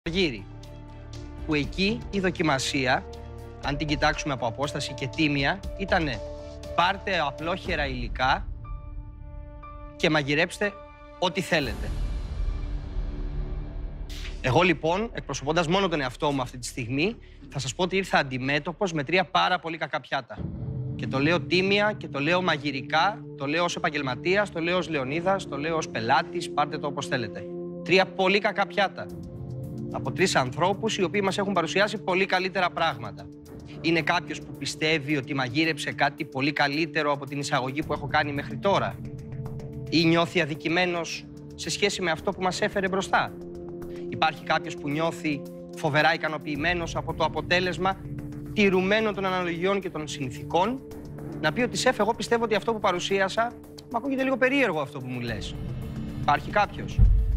Γύρι, που εκεί η δοκιμασία, αν την κοιτάξουμε από απόσταση και τίμια, ήτανε πάρτε απλόχερα υλικά και μαγειρέψτε ό,τι θέλετε. Εγώ λοιπόν, εκπροσωπώντας μόνο τον εαυτό μου αυτή τη στιγμή, θα σας πω ότι ήρθα αντιμέτωπος με 3 πάρα πολύ κακά πιάτα. Και το λέω τίμια και το λέω μαγειρικά, το λέω ως επαγγελματίας, το λέω ως Λεωνίδας, το λέω ως πελάτης, πάρτε το όπως θέλετε. 3 πολύ κακά πιάτα. Από 3 ανθρώπους οι οποίοι μας έχουν παρουσιάσει πολύ καλύτερα πράγματα. Είναι κάποιος που πιστεύει ότι μαγείρεψε κάτι πολύ καλύτερο από την εισαγωγή που έχω κάνει μέχρι τώρα. Ή νιώθει αδικημένος σε σχέση με αυτό που μας έφερε μπροστά. Υπάρχει κάποιος που νιώθει φοβερά ικανοποιημένος από το αποτέλεσμα τηρουμένων των αναλογιών και των συνθηκών, να πει ότι σεφ, εγώ πιστεύω ότι αυτό που παρουσίασα, μου ακούγεται λίγο περίεργο αυτό που μου λες. Υπάρχει κάποιος?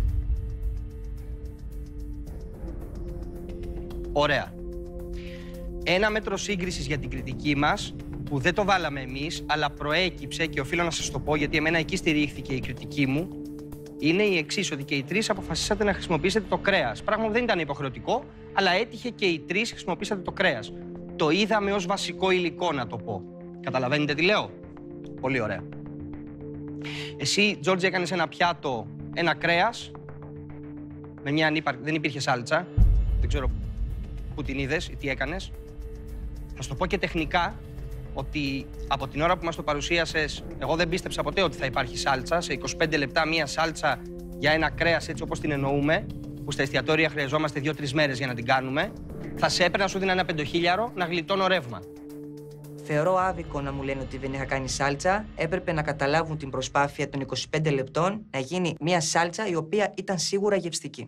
Ωραία. Ένα μέτρο σύγκρισης για την κριτική μας, που δεν το βάλαμε εμείς, αλλά προέκυψε και οφείλω να σας το πω, γιατί εμένα εκεί στηρίχθηκε η κριτική μου, είναι η εξής, ότι και οι 3 αποφασίσατε να χρησιμοποιήσετε το κρέας. Πράγμα που δεν ήταν υποχρεωτικό, αλλά έτυχε και οι 3 χρησιμοποιήσατε το κρέας. Το είδαμε ως βασικό υλικό, να το πω. Καταλαβαίνετε τι λέω? Πολύ ωραία. Εσύ, Τζόρτζι, έκανες ένα πιάτο, ένα κρέας, με μια δεν υπήρχε σάλτσα. Δεν ξέρω πού την είδες ή τι έκανες. Θα σου το πω και τεχνικά, ότι από την ώρα που μας το παρουσίασες, εγώ δεν πίστεψα ποτέ ότι θα υπάρχει σάλτσα. Σε 25 λεπτά μία σάλτσα για ένα κρέας, έτσι όπως την εννοούμε, που στα εστιατόρια χρειαζόμαστε 2-3 μέρες για να την κάνουμε, θα σε έπαιρνα, σου δίνα ένα 5.000 να γλιτώνω ρεύμα. Θεωρώ άδικο να μου λένε ότι δεν είχα κάνει σάλτσα. Έπρεπε να καταλάβουν την προσπάθεια των 25 λεπτών να γίνει μία σάλτσα η οποία ήταν σίγουρα γευστική.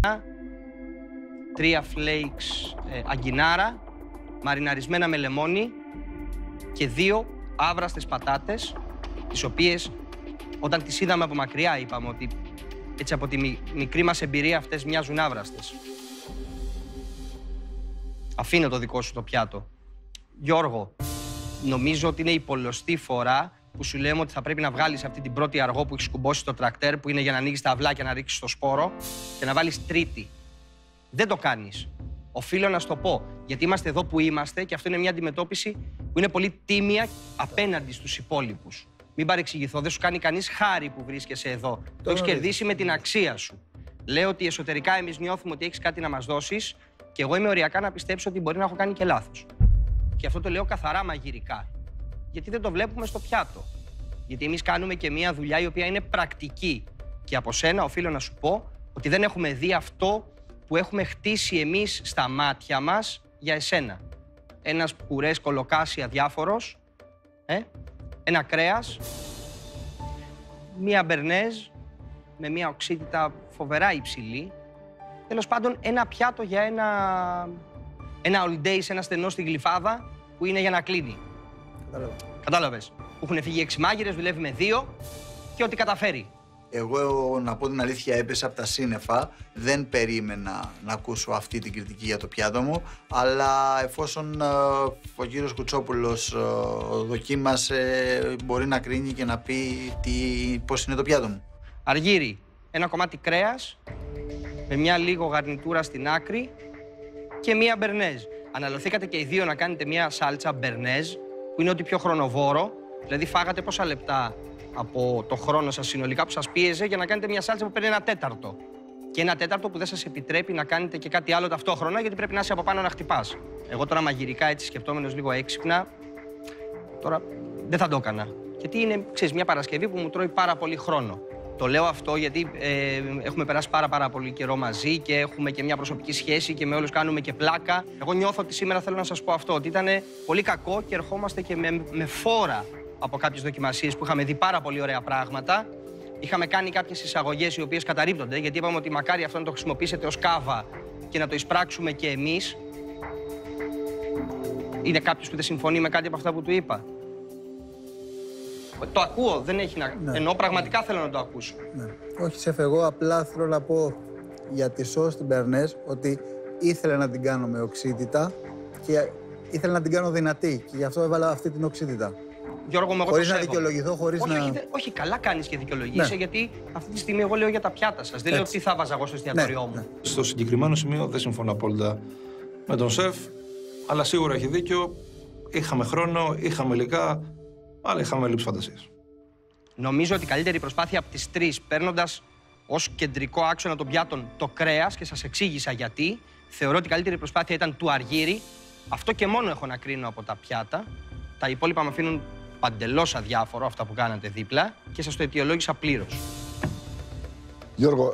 3 flakes αγκινάρα, μαριναρισμένα με λεμόνι και 2 άβραστες πατάτες, τις οποίες όταν τις είδαμε από μακριά είπαμε ότι έτσι από τη μικρή μας εμπειρία αυτές μοιάζουν άβραστες. Αφήνω το δικό σου το πιάτο. Γιώργο, νομίζω ότι είναι η πολλωστή φορά που σου λέμε ότι θα πρέπει να βγάλεις αυτή την πρώτη αργό που έχεις κουμπώσει στο τρακτέρ, που είναι για να ανοίγεις τα αυλάκια, να ρίξεις το σπόρο, και να βάλεις τρίτη. Δεν το κάνεις. Οφείλω να σου το πω, γιατί είμαστε εδώ που είμαστε και αυτό είναι μια αντιμετώπιση που είναι πολύ τίμια απέναντι στους υπόλοιπους. Μην παρεξηγηθώ, δεν σου κάνει κανείς χάρη που βρίσκεσαι εδώ. Το έχεις κερδίσει με την αξία σου. Λέω ότι εσωτερικά εμείς νιώθουμε ότι έχεις κάτι να μας δώσεις και εγώ είμαι οριακά να πιστέψω ότι μπορεί να έχω κάνει και λάθος. Και αυτό το λέω καθαρά μαγειρικά. Γιατί δεν το βλέπουμε στο πιάτο. Γιατί εμείς κάνουμε και μια δουλειά η οποία είναι πρακτική. Και από σένα οφείλω να σου πω ότι δεν έχουμε δει αυτό που έχουμε χτίσει εμείς στα μάτια μας για εσένα. Ένας πουρές κολοκάσι αδιάφορος, ένα κρέας, μία μπερνέζ με μία οξύτητα φοβερά υψηλή. Τέλος πάντων, ένα πιάτο για ένα all day σε ένα στενό στη Γλυφάδα που είναι για να κλείνει. Κατάλαβες. Που έχουν φύγει 6 μάγειρες, δουλεύει με 2 και ό,τι καταφέρει. Εγώ, να πω την αλήθεια, έπεσα από τα σύννεφα. Δεν περίμενα να ακούσω αυτή την κριτική για το πιάτο μου, αλλά εφόσον ο κύριος Κουτσόπουλος δοκίμασε, μπορεί να κρίνει και να πει πώς είναι το πιάτο μου. Αργύρι, ένα κομμάτι κρέας, με μια λίγο γαρνιτούρα στην άκρη και μία μπερνέζ. Αναλωθήκατε και οι 2 να κάνετε μια σάλτσα μπερνέζ, που είναι ό,τι πιο χρονοβόρο. Δηλαδή, φάγατε πόσα λεπτά από το χρόνο σας συνολικά που σας πίεζε για να κάνετε μια σάλτσα που παίρνει 1 τέταρτο. Και 1 τέταρτο που δεν σας επιτρέπει να κάνετε και κάτι άλλο ταυτόχρονα, γιατί πρέπει να είσαι από πάνω να χτυπάς. Εγώ τώρα μαγειρικά, έτσι σκεπτόμενος λίγο έξυπνα, τώρα δεν θα το έκανα. Γιατί είναι, ξέρεις, μια Παρασκευή που μου τρώει πάρα πολύ χρόνο. Το λέω αυτό γιατί έχουμε περάσει πάρα πολύ καιρό μαζί και έχουμε και μια προσωπική σχέση και με όλους κάνουμε και πλάκα. Εγώ νιώθω ότι σήμερα θέλω να σας πω αυτό, ότι ήταν πολύ κακό και ερχόμαστε και με φόρα από κάποιες δοκιμασίες που είχαμε δει πάρα πολύ ωραία πράγματα. Είχαμε κάνει κάποιες εισαγωγές οι οποίες καταρρίπτονται, γιατί είπαμε ότι μακάρι αυτό να το χρησιμοποιήσετε ως κάβα και να το εισπράξουμε και εμείς. Είναι κάποιος που δεν συμφωνεί με κάτι από αυτά που του είπα? Το ακούω, δεν έχει να... Ναι. Ενώ πραγματικά θέλω να το ακούσω. Ναι. Όχι, σεφ, εγώ απλά θέλω να πω για τη σως την μπερνέζ ότι ήθελα να την κάνω με οξύτητα και ήθελα να την κάνω δυνατή και γι' αυτό έβαλα αυτή την οξύτητα. Γιώργο, εγώ χωρίς το να σέβομαι. δικαιολογηθώ, χωρίς όχι, να. όχι, καλά κάνεις και δικαιολογείσαι, Ναι. γιατί αυτή τη στιγμή εγώ λέω για τα πιάτα σας. Δεν λέω Έτσι. τι θα βάζα εγώ στο εστιατόριό μου. Ναι. Στο συγκεκριμένο σημείο δεν συμφωνώ απόλυτα με τον σεφ, αλλά σίγουρα έχει δίκιο. Είχαμε χρόνο, είχαμε υλικά, αλλά είχαμε έλλειψη φαντασίας. Νομίζω ότι η καλύτερη προσπάθεια από τις τρεις, παίρνοντας ως κεντρικό άξονα των πιάτων το κρέας, και σας εξήγησα γιατί, θεωρώ ότι η καλύτερη προσπάθεια ήταν του Αργύρη. Αυτό και μόνο έχω να κρίνω από τα πιάτα. Τα υπόλοιπα με αφήνουν παντελώς αδιάφορο, αυτά που κάνατε δίπλα, και σας το αιτιολόγησα πλήρως. Γιώργο,